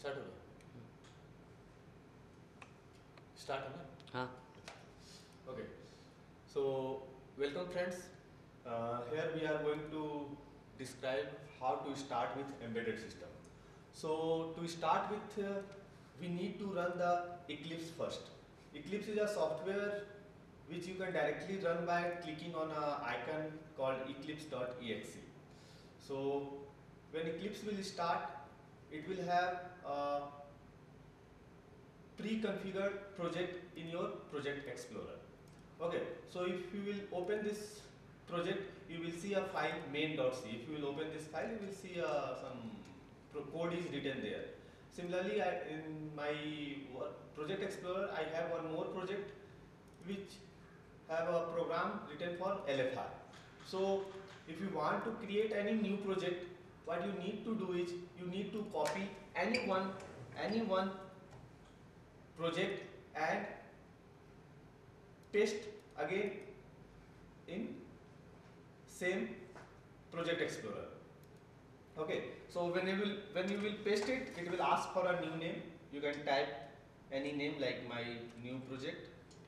Start हो गया start है ना हाँ okay so welcome friends here we are going to describe how to start with embedded system so to start with we need to run the Eclipse first. Eclipse is a software which you can directly run by clicking on a icon called eclipse.exe. So when Eclipse will start, it will have a pre-configured project in your project explorer. Okay, so if you will open this project, you will see a file main.c. If you will open this file, you will see some code is written there. Similarly, in my project explorer, I have one more project which have a program written for LFR. So if you want to create any new project, what you need to do is you need to copy any one project and paste again in same project explorer. Okay, so when you will paste it, it will ask for a new name. You can type any name like my new project.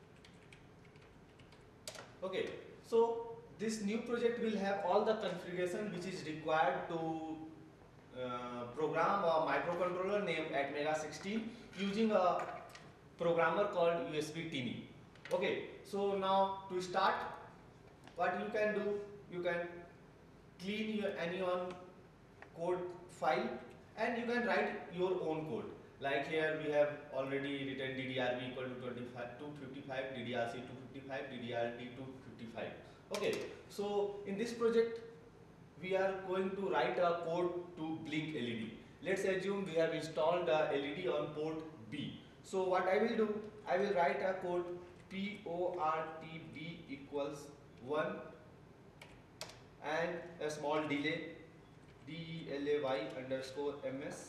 Okay, so this new project will have all the configuration which is required to program a microcontroller named Atmega16 using a programmer called USB Tiny. Okay, so now to start, what you can do, you can clean your any one code file and you can write your own code. Like here we have already written DDRB equal to 255, DDRC 255, DDRD 255. Okay, so in this project we are going to write a code to blink LED. Let's assume we have installed a LED on port B. So what I will do, I will write a code PORTB equals 1 and a small delay DELAY underscore MS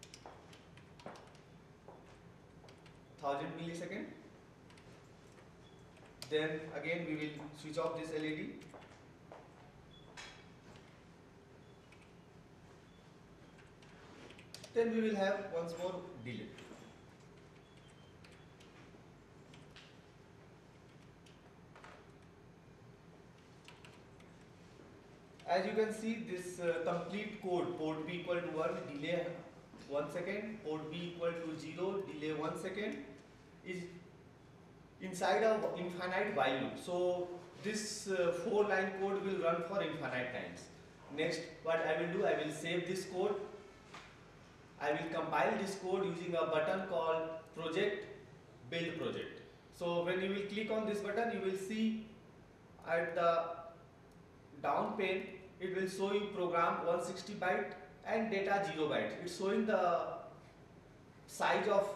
1000 millisecond. Then again we will switch off this LED. Then we will have once more delay. As you can see, this complete code, port B equal to 1, delay 1 second, port B equal to 0, delay 1 second, is inside a infinite while loop. So this 4-line code will run for infinite times. Next, what I will do, I will save this code. I will compile this code using a button called project build project. So when you will click on this button, you will see at the down pane it will show you program 160 byte and data 0 byte. It's showing the size of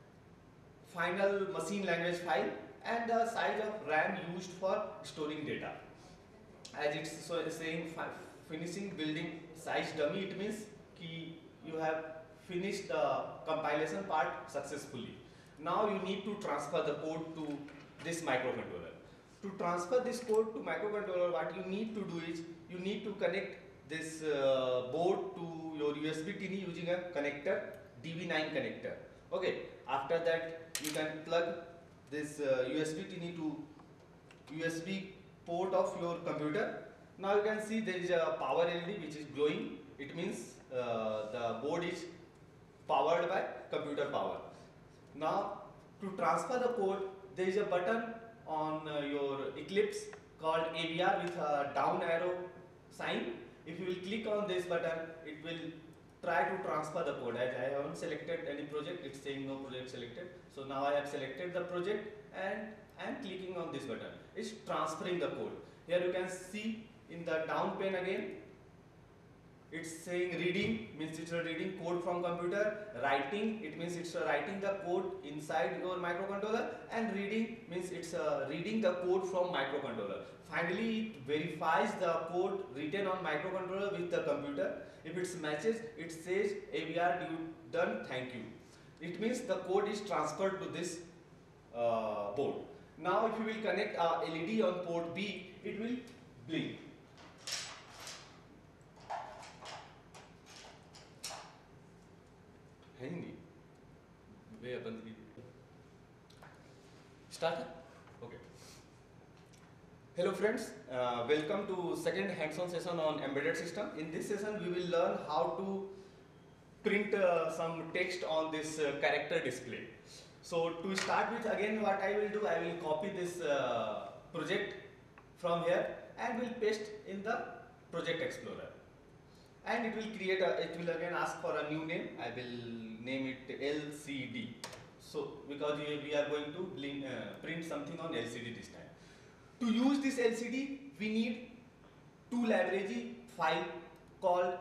final machine language file and the size of RAM used for storing data. As it's saying finishing building size dummy, it means ki you have finished the compilation part successfully. Now you need to transfer the code to this microcontroller. To transfer this code to microcontroller, what you need to do is you need to connect this board to your USB Tiny using a connector, DB9 connector. Okay, after that you can plug this USB Tiny to USB port of your computer. Now you can see there is a power LED which is glowing. It means the board is powered by computer power. Now to transfer the code, there is a button on your Eclipse called AVR with a down arrow sign. If you will click on this button, it will try to transfer the code. As I haven't selected any project, it's saying no project selected. So now I have selected the project and I am clicking on this button. It's transferring the code. Here you can see in the down pane again, it's saying reading, means it's reading code from computer. Writing, it means it's writing the code inside your microcontroller, and reading means it's reading the code from microcontroller. Finally, it verifies the code written on microcontroller with the computer. If it matches, it says AVR done, thank you. It means the code is transferred to this board. Now if you will connect a LED on port B, it will blink. है ही नहीं, वे बंद की start. Okay, hello friends, welcome to second hands-on session on embedded system. In this session we will learn how to print some text on this character display. So to start with, again what I will do, I will copy this project from here and will paste in the project explorer, and it will create a, it will again ask for a new name. I will name it LCD. So because we are going to print something on LCD this time. To use this LCD we need two library file called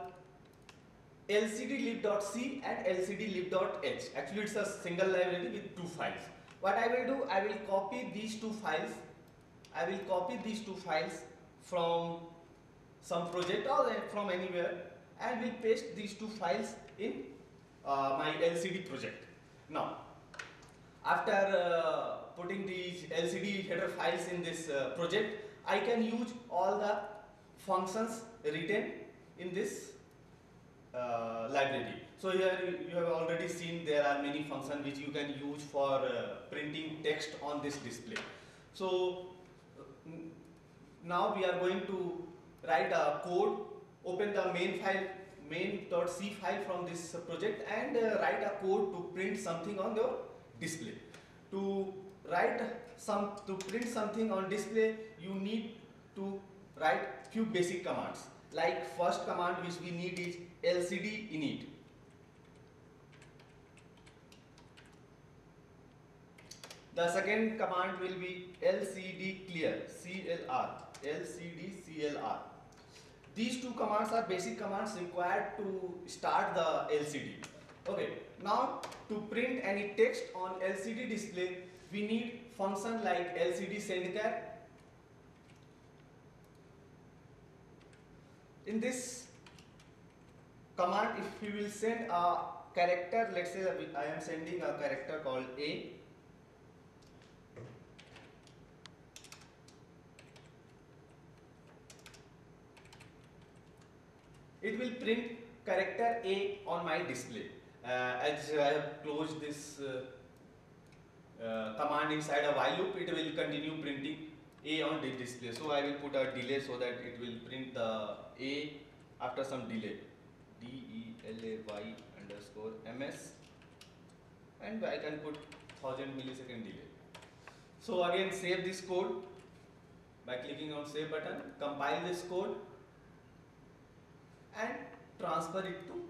lcdlib.c and lcdlib.h. Actually it's a single library with two files. What I will do, I will copy these two files. I will copy these two files from some project or from anywhere, and will paste these two files in my LCD project. Now, after putting these LCD header files in this project, I can use all the functions written in this library. So here you have already seen there are many functions which you can use for printing text on this display. So now we are going to write a code, open the main file, main.c file from this project, and write a code to print something on your display. To print something on display, you need to write few basic commands. Like first command which we need is lcd init. The second command will be lcd clear, lcd clr. These two commands are basic commands required to start the LCD. Okay, now to print any text on LCD display, we need function like lcd sendChar. In this command, if we will send a character, let's say I am sending a character called A. It will print character A on my display. As I have closed this command inside a while loop, it will continue printing A on the display. So I will put a delay so that it will print the A after some delay. DELAY_ms, and I can put 1000 millisecond delay. So again save this code by clicking on save button, compile this code and transfer it to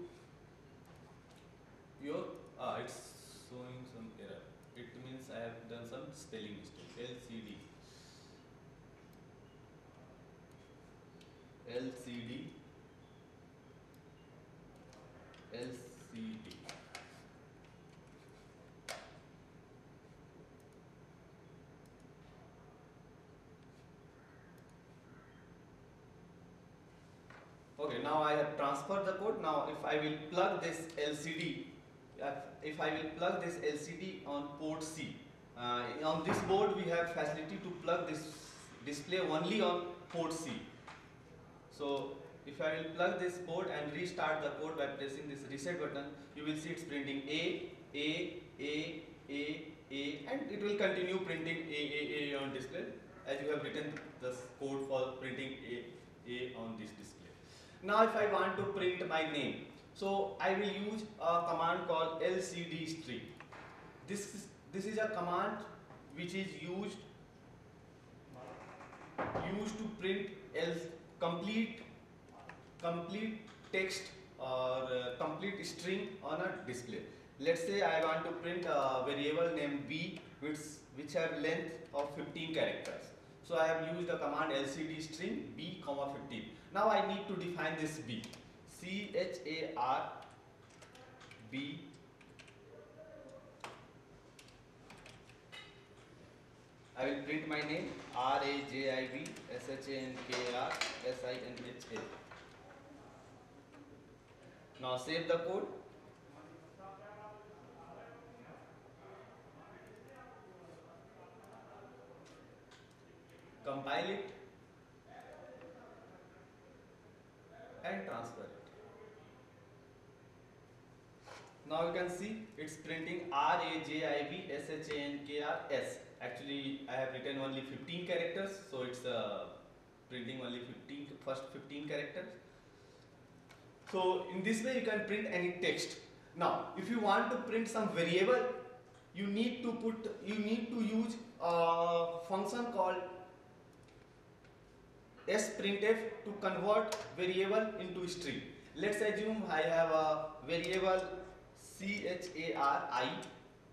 your it's showing some error. It means I have done some spelling mistake. LCD. Okay, now I have transferred the code. Now if I will plug this LCD, on port C, on this board we have facility to plug this display only on port C. So if I will plug this board and restart the code by pressing this reset button, you will see it's printing A, and it will continue printing A on display as you have written the code for printing A on this display. Now if I want to print my name, so I will use a command called lcd string. This is a command which is used to print complete text or complete string on a display. Let's say I want to print a variable named b which have length of 15 characters. So I have used the command lcd string b, 15. Now I need to define this b. CHAR B. I will print my name RAJIB SHANKAR SINHA. Now save the code. Compile it and transfer it. now you can see it's printing RAJIVSHANKRS. Actually, I have written only 15 characters, so it's printing only first 15 characters. So in this way you can print any text. Now, if you want to print some variable, you need to use a function called sprintf to convert variable into string. Let's assume I have a variable chari,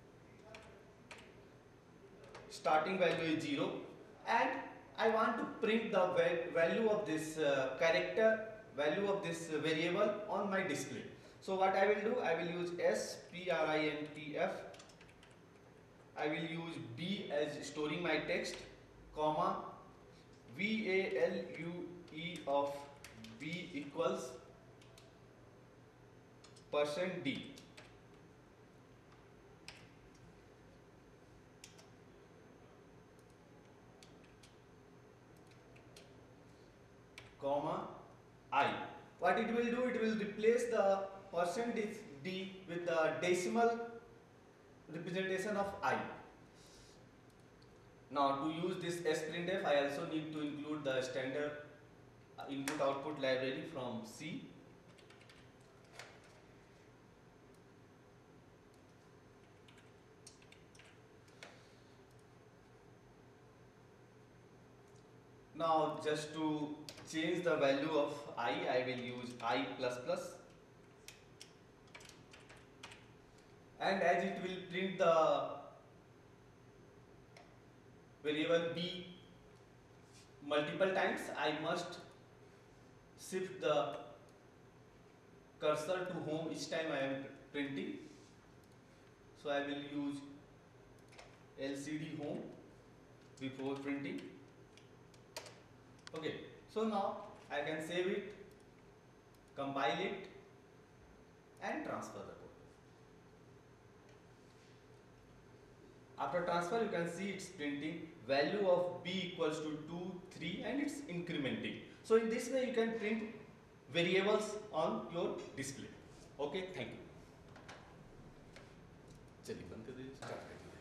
starting value is 0, and I want to print the value of this value of this variable on my display. So what I will do, I will use sprintf, I will use b as storing my text, comma, value of b equals %d. Comma I. What it will do, it will replace the %d with the decimal representation of I. Now to use this sprintf, I also need to include the standard input output library from C. Now just to change the value of I will use I++, and as it will print the variable b multiple times, I must shift the cursor to home each time I am printing. So I will use LCD home before printing. Okay, so now I can save it, compile it, and transfer the code. After transfer, you can see it's printing value of b equals to 2, 3, and it's incrementing. So in this way you can print variables on your display. Okay, thank you. चलिए बंद कर दीजिए, start कर दीजिए.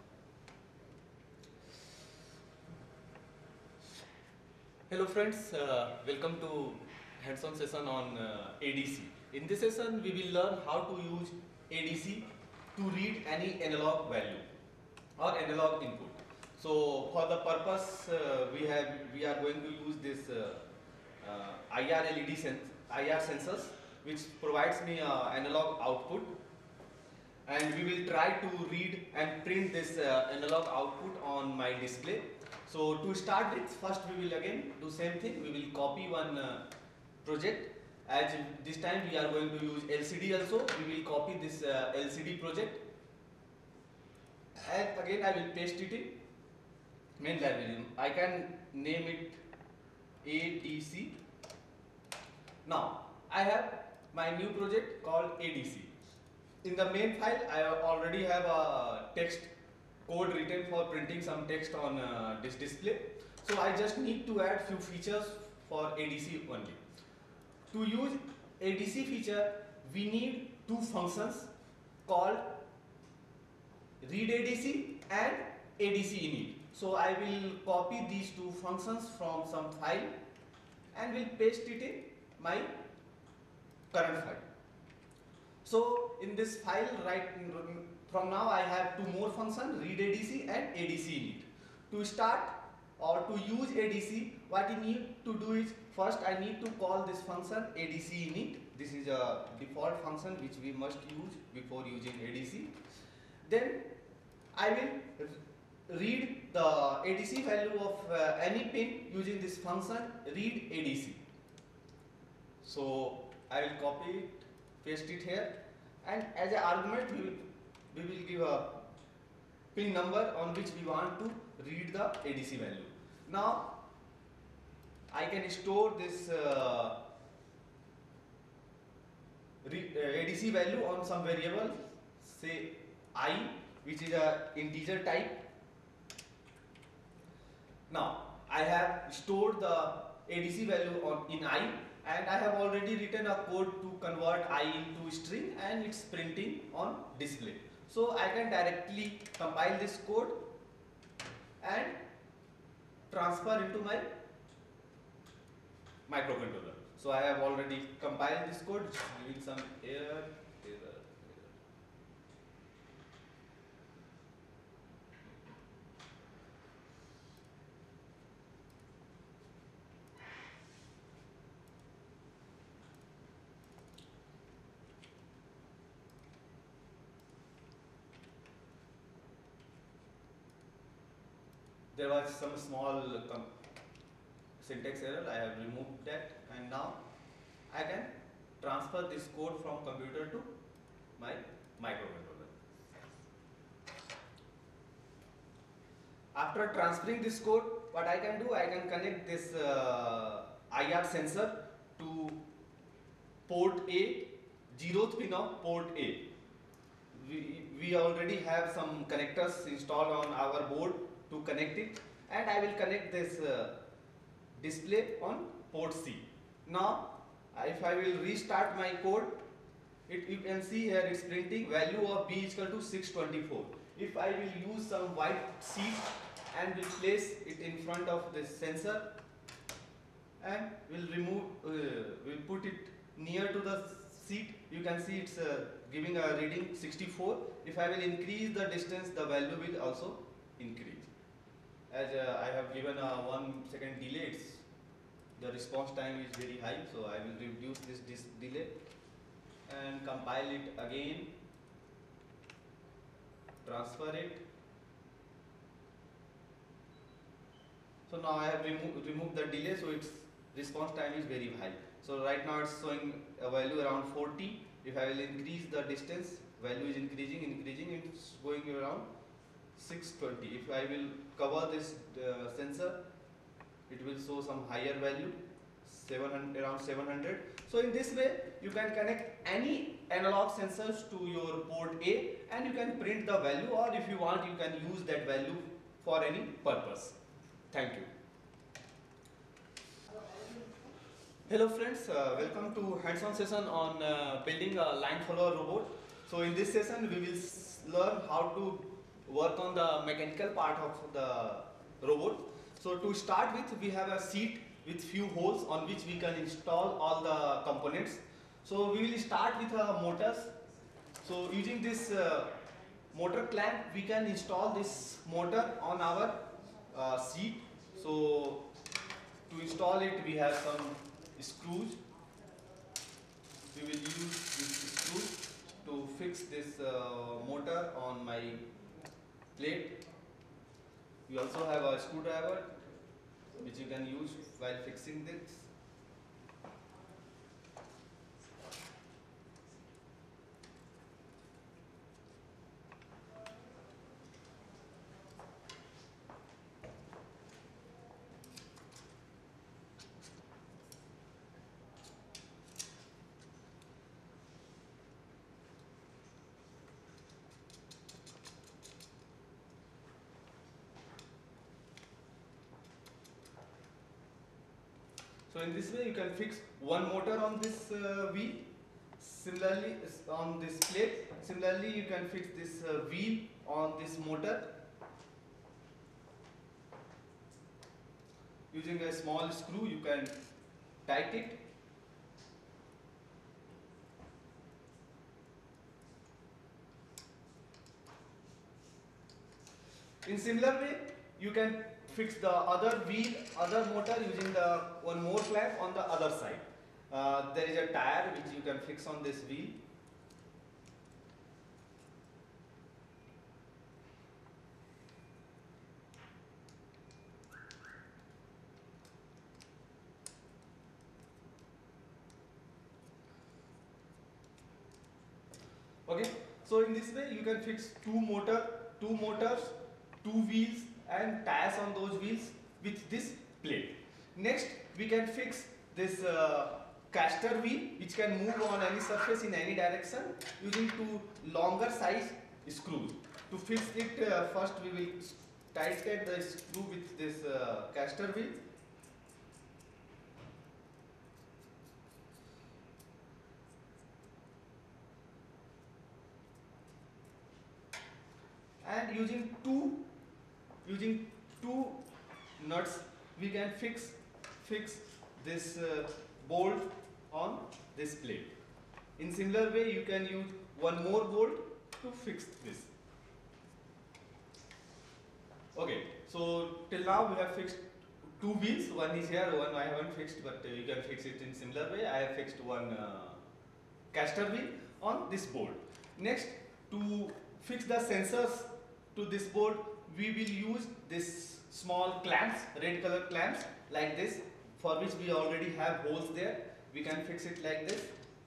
Hello friends, welcome to hands-on session on ADC. In this session we will learn how to use ADC to read any analog value or analog input. So for the purpose we are going to use this IR sensors, which provides me analog output, and we will try to read and print this analog output on my display. So to start with, first we will again do same thing. We will copy one project. As this time we are going to use LCD also, we will copy this LCD project, and again I will paste it in main library. I can name it ADC. Now I have my new project called ADC. In the main file I already have a text code written for printing some text on this display. So I just need to add few features for ADC only. To use ADC feature, we need two functions called readADC and ADC init. So I will copy these two functions from some file and will paste it in my current file. So in this file, right from now I have two more functions, readADC and ADC init. To start or to use ADC, what you need to do is, first I need to call this function ADC init. This is a default function which we must use before using ADC. Then I will read the ADC value of any pin using this function readADC. So I will copy it, paste it here, and as an argument we will give a pin number on which we want to read the ADC value. Now I can store this ADC value on some variable, say I, which is a integer type. Now I have stored the ADC value in I, and I have already written a code to convert I into string, and it's printing on display. So I can directly compile this code and transfer into my microcontroller. So I have already compiled this code, just giving some error. There was some small syntax error. I have removed that, and now I can transfer this code from computer to my microcontroller. After transferring this code, what I can do, I can connect this IR sensor to port A, 0th pin of port A. We already have some connectors installed on our board to connect it, and I will connect this display on port C. Now if I will restart my code, you can see here it's printing value of B is equal to 624. If I will use some white sheet and will place it in front of this sensor and will put it near to the sheet, you can see it's giving a reading 64. If I will increase the distance, the value will also increase. As I have given a 1 second delay, the response time is very high, so I will reduce this delay and compile it again, transfer it. So now I have removed the delay, so its response time is very high. So right now it's showing a value around 40. If I will increase the distance, value is increasing, it's going around 620. If I will cover this sensor, it will show some higher value, around 700. So in this way, you can connect any analog sensors to your port A, and you can print the value, or if you want, you can use that value for any purpose. Thank you. Hello friends, welcome to hands-on session on building a line follower robot. So in this session, we will learn how to work on the mechanical part of the robot. So to start with, we have a seat with few holes on which we can install all the components. So we will start with motors. So using this motor clamp, we can install this motor on our seat. So to install it, we have some screws. We will use this screw to fix this motor on my plate. We also have a screwdriver which you can use while fixing this. So in this way, you can fix one motor on this wheel. Similarly, on this plate. Similarly, you can fix this wheel on this motor using a small screw. You can tighten it. In similar way, you can fix the other wheel, other motor using the one more clamp on the other side. There is a tire which you can fix on this wheel. Okay, so in this way you can fix two motors, two wheels and tires on those wheels with this plate. Next, we can fix this caster wheel which can move on any surface in any direction using two longer size screws. To fix it, first we will tighten the screw with this caster wheel. and using two nuts we can fix this bolt on this plate. In similar way you can use one more bolt to fix this. Okay, so till now we have fixed two wheels. One is here, one I haven't fixed, but you can fix it in similar way. I have fixed one caster wheel on this board. Next, to fix the sensors to this board, we will use this small clamps, red color clamps like this, for which we already have holes there. We can fix it like this.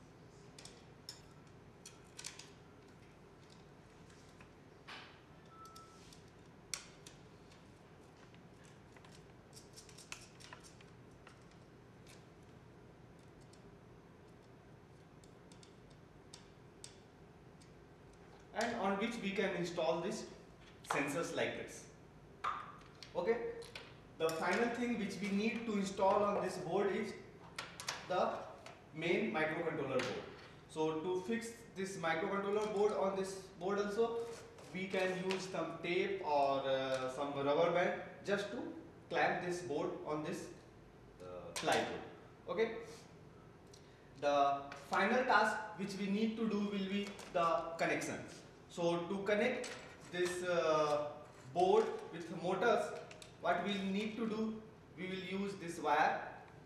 And on which we can install these sensors like this. Okay, the final thing which we need to install on this board is the main microcontroller board. So to fix this microcontroller board on this board also, we can use some tape or some rubber band just to clamp this board on this plywood. Okay. The final task which we need to do will be the connections. So to connect this board with motors, what we will need to do, we will use this wire.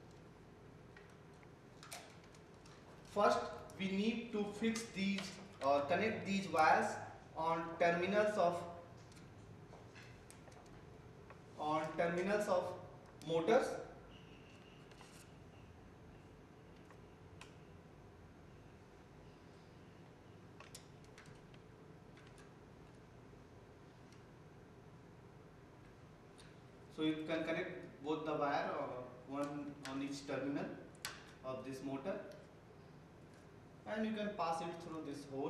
First we need to fix these or connect these wires on terminals of motors. So you can connect both the wire or one on each terminal of this motor, and you can pass it through this hole.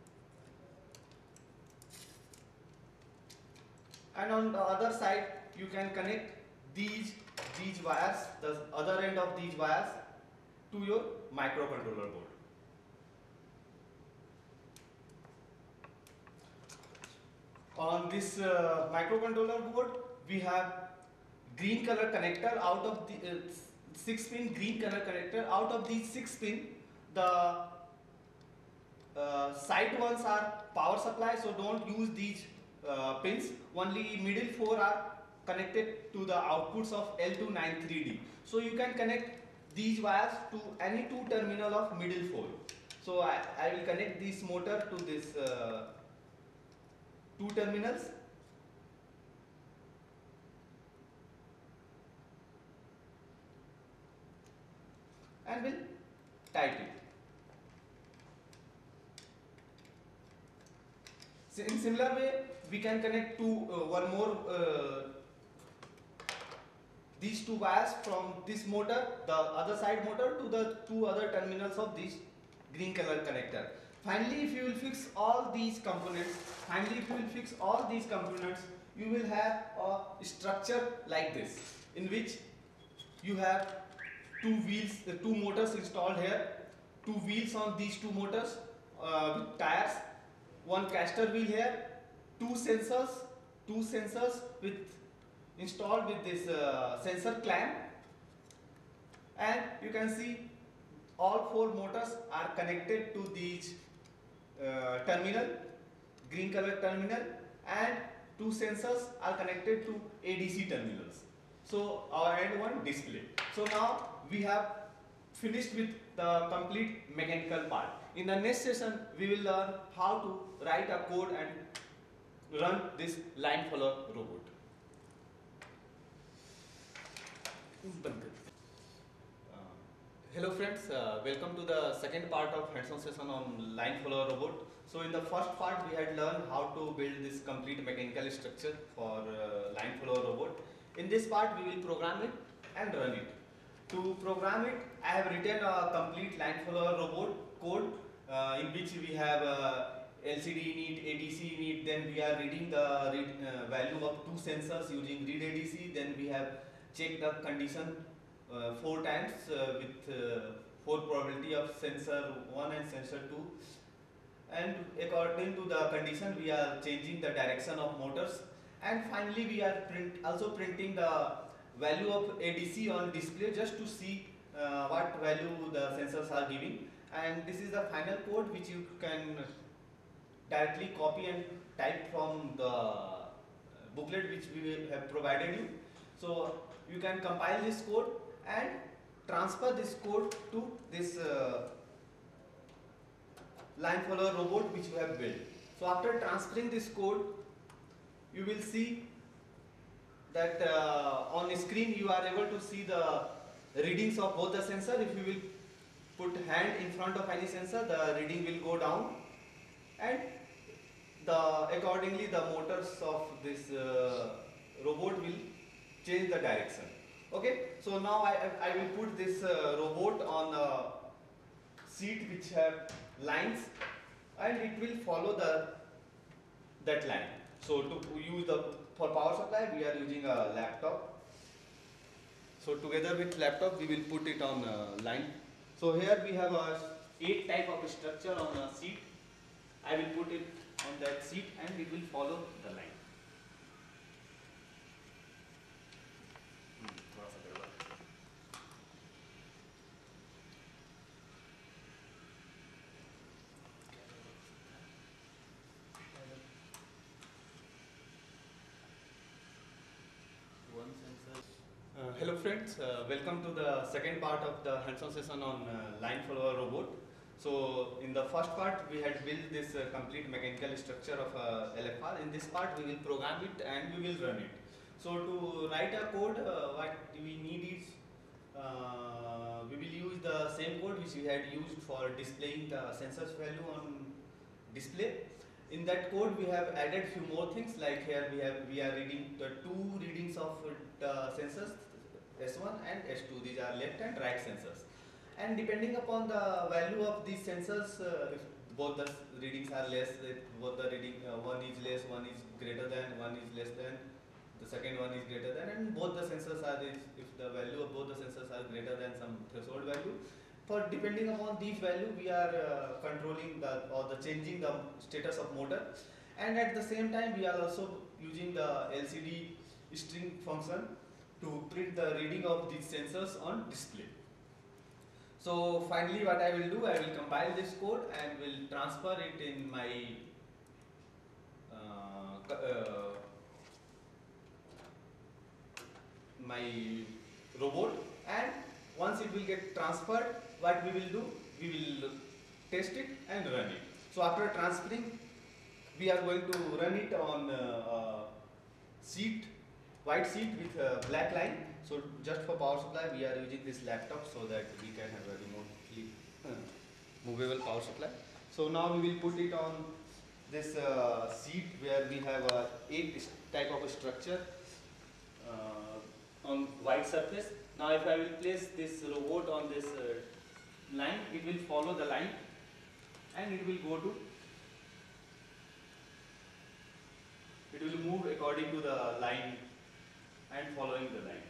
And on the other side you can connect these wires, the other end of these wires, to your microcontroller board. On this microcontroller board we have green color connector. Out of the 6-pin green color connector, out of these 6 pin, the side ones are power supply, so don't use these pins. Only middle 4 are connected to the outputs of L293D. So you can connect these wires to any two terminal of middle 4. So I will connect this motor to this two terminals. And will tighten it. So in similar way, we can connect to one more these two wires from this motor, the other side motor, to the two other terminals of this green color connector. Finally, if you will fix all these components, you will have a structure like this, in which you have two wheels, two motors installed here, two wheels on these two motors with tires, one caster wheel here, two sensors with installed with this sensor clamp, and you can see all 4 motors are connected to these terminal, green color terminal, and 2 sensors are connected to ADC terminals. So our end one display. So now we have finished with the complete mechanical part. In the next session we will learn how to write a code and run this line follower robot. Hello friends, welcome to the second part of hands-on session on line follower robot. So in the first part we had learned how to build this complete mechanical structure for line follower robot. In this part we will program it and run it. To program it, I have written a complete line follower robot code in which we have LCD init, ADC init, then we are reading the value of 2 sensors using read ADC, then we have checked the condition 4 times with 4 probability of sensor 1 and sensor 2, and according to the condition we are changing the direction of motors, and finally we are also printing the value of ADC on display just to see what value the sensors are giving. And this is the final code which you can directly copy and type from the booklet which we have provided you. So you can compile this code and transfer this code to this line follower robot which you have built. So after transferring this code, you will see that on screen you are able to see the readings of both the sensor. If you will put hand in front of any sensor, the reading will go down, and accordingly the motors of this robot will change the direction. Okay, so now I will put this robot on a seat which have lines, and it will follow that line. So to use for power supply we are using a laptop. So together with laptop we will put it on line. So here we have a 8 type of structure on a seat. I will put it on that seat and it will follow the line. Hello friends, welcome to the second part of the hands-on session on line follower robot. So in the first part we had built this complete mechanical structure of LFR. In this part we will program it and we will run it. So to write a code, what we need is we will use the same code which we had used for displaying the sensors value on display. In that code we have added few more things, like here we are reading the two readings of the sensors S1 and S2. These are left and right sensors, and depending upon the value of these sensors, if both the readings are less, if both the reading one is less, one is greater than, one is less than, the second one is greater than, and both the sensors are, if the value of both the sensors are greater than some threshold value, for depending upon these value we are controlling the changing the status of motor, and at the same time we are also using the LCD string function to print the reading of these sensors on display. So finally what I will do, I will compile this code and will transfer it in my my robot, and once it will get transferred, what we will do, we will test it and run it. So after transferring, we are going to run it on white sheet with a black line. So just for power supply we are using this laptop so that we can have a remotely movable power supply. So now we will put it on this sheet where we have a 8 type of a structure on white surface. Now if I will place this robot on this line, it will follow the line and it will move according to the line and following the line.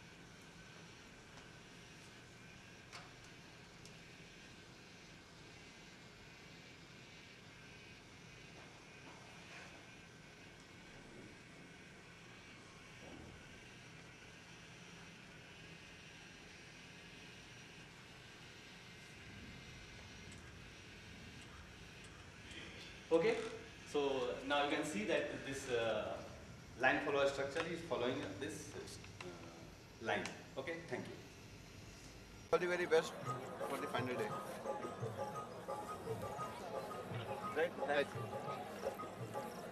Okay, so now you can see that this line follower structure is following this line. Okay, thank you. All the very best for the final day. Right?